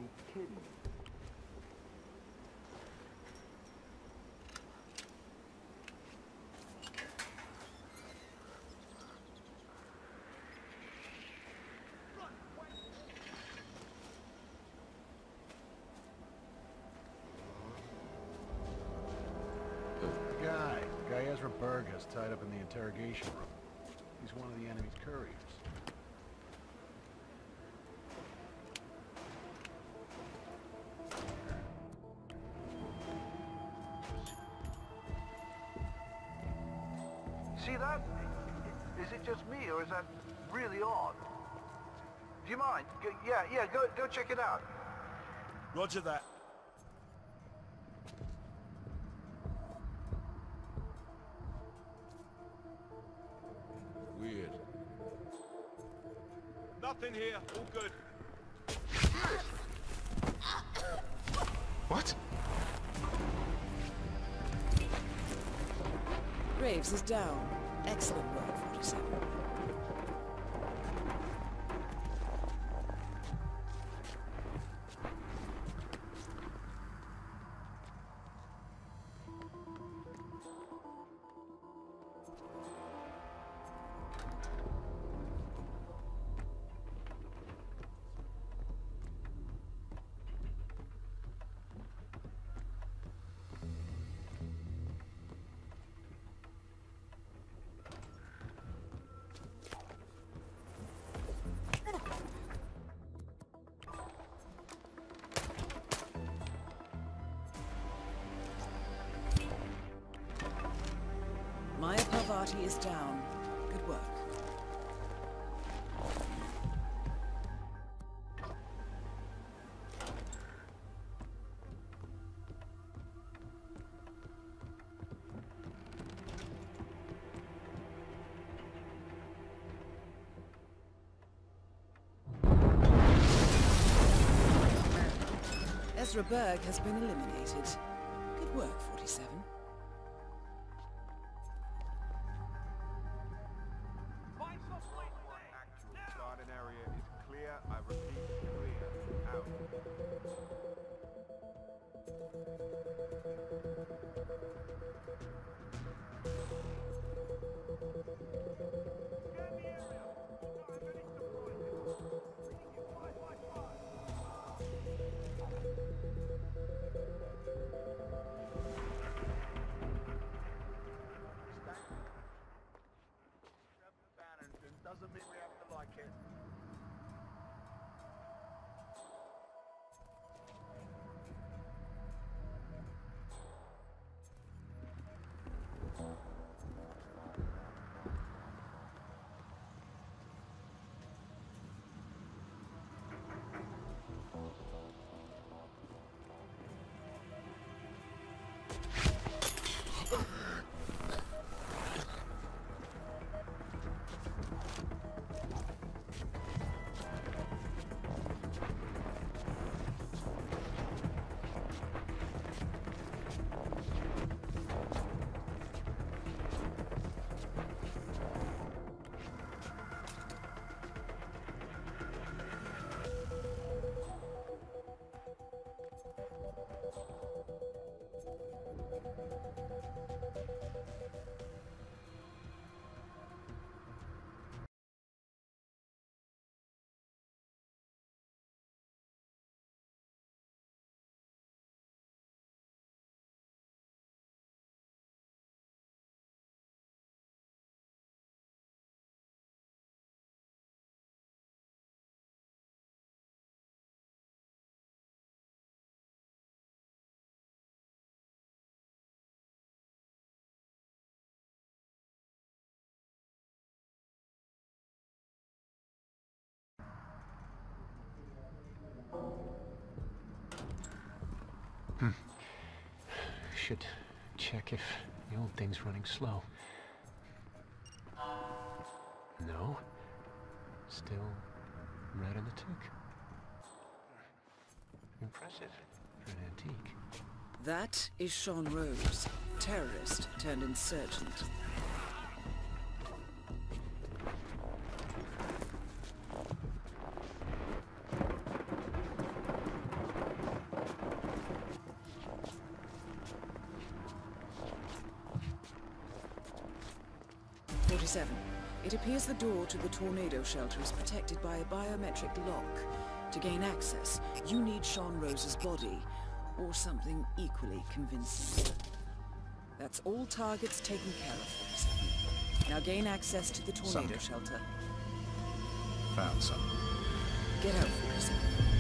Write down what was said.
be kidding me. Guy Ezra Berg is tied up in the interrogation room. He's one of the enemy's couriers. See that? Is it just me, or is that really odd? Do you mind? Yeah, go check it out. Roger that. Weird. Nothing here. All good. What? Graves is down. Excellent work, 47. Maya Parvati is down. Good work. Ezra Berg has been eliminated. Good work, 47. Garden area is clear. I repeat, clear. Out. Doesn't mean we have to like it. Should check if the old thing's running slow. No. Still red in the tick. Impressive for an antique. That is Sean Rose, terrorist turned insurgent. 47. It appears the door to the tornado shelter is protected by a biometric lock. To gain access, you need Sean Rose's body, or something equally convincing. That's all targets taken care of, 47. Now gain access to the tornado shelter. Found some. Get out, 47.